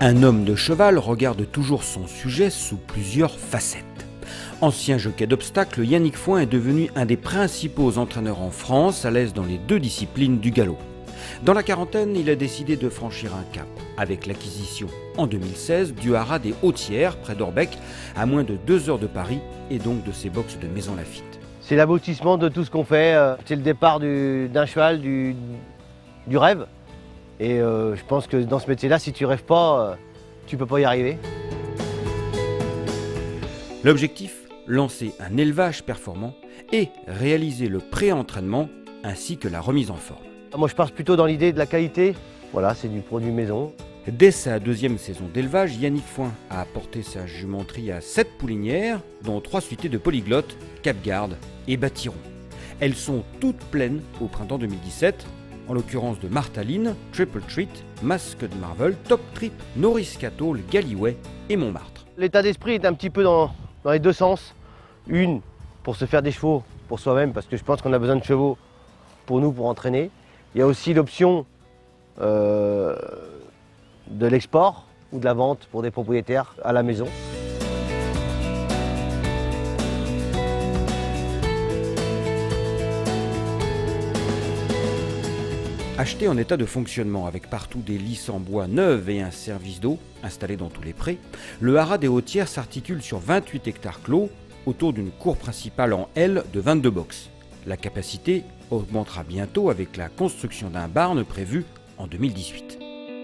Un homme de cheval regarde toujours son sujet sous plusieurs facettes. Ancien jockey d'obstacles, Yannick Foin est devenu un des principaux entraîneurs en France, à l'aise dans les deux disciplines du galop. Dans la quarantaine, il a décidé de franchir un cap, avec l'acquisition en 2016 du haras des Hautières, près d'Orbec, à moins de 2 heures de Paris, et donc de ses boxes de Maison Lafitte. C'est l'aboutissement de tout ce qu'on fait, c'est le départ d'un cheval, du rêve. Et je pense que dans ce métier-là, si tu rêves pas, tu peux pas y arriver. L'objectif, lancer un élevage performant et réaliser le pré-entraînement ainsi que la remise en forme. Moi, je pars plutôt dans l'idée de la qualité. Voilà, c'est du produit maison. Dès sa deuxième saison d'élevage, Yannick Foin a apporté sa jumenterie à 7 poulinières, dont 3 suitées de polyglottes, Cap-Garde et Batiron. Elles sont toutes pleines au printemps 2017, en l'occurrence de Martaline, Triple Treat, Masked Marvel, Top Trip, Norris Cattle, Galliway et Montmartre. L'état d'esprit est un petit peu dans les deux sens. Une, pour se faire des chevaux pour soi-même, parce que je pense qu'on a besoin de chevaux pour nous, pour entraîner. Il y a aussi l'option de l'export ou de la vente pour des propriétaires à la maison. Acheté en état de fonctionnement avec partout des lisses en bois neuves et un service d'eau installé dans tous les prés, le haras des Hautières s'articule sur 28 hectares clos autour d'une cour principale en L de 22 boxes. La capacité augmentera bientôt avec la construction d'un barn prévu en 2018.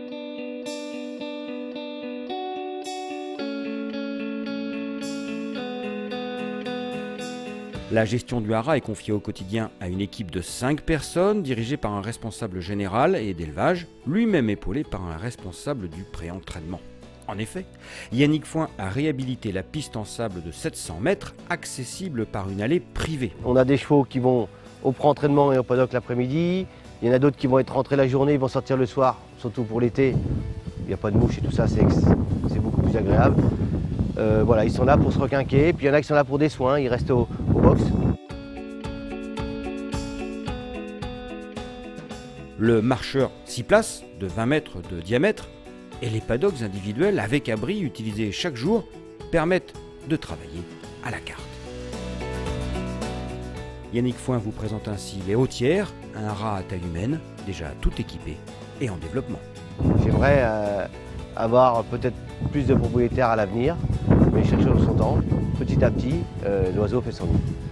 La gestion du haras est confiée au quotidien à une équipe de 5 personnes, dirigée par un responsable général et d'élevage, lui-même épaulé par un responsable du pré-entraînement. En effet, Yannick Foin a réhabilité la piste en sable de 700 mètres, accessible par une allée privée. On a des chevaux qui vont au pré-entraînement et au paddock l'après-midi. Il y en a d'autres qui vont être rentrés la journée, ils vont sortir le soir, surtout pour l'été. Il n'y a pas de mouches et tout ça, c'est beaucoup plus agréable. Voilà, ils sont là pour se requinquer, puis il y en a qui sont là pour des soins, ils restent au box. Le marcheur 6 places de 20 mètres de diamètre et les paddocks individuels avec abri utilisés chaque jour permettent de travailler à la carte. Yannick Foin vous présente ainsi les Hautières, un haras à taille humaine, déjà tout équipé et en développement. J'aimerais avoir peut-être plus de propriétaires à l'avenir, mais chercher son temps. Petit à petit, l'oiseau fait son nid.